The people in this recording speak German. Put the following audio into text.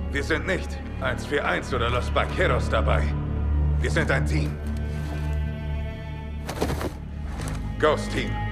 Wir sind nicht 141 oder Los Vaqueros dabei. Wir sind ein Team. Ghost Team.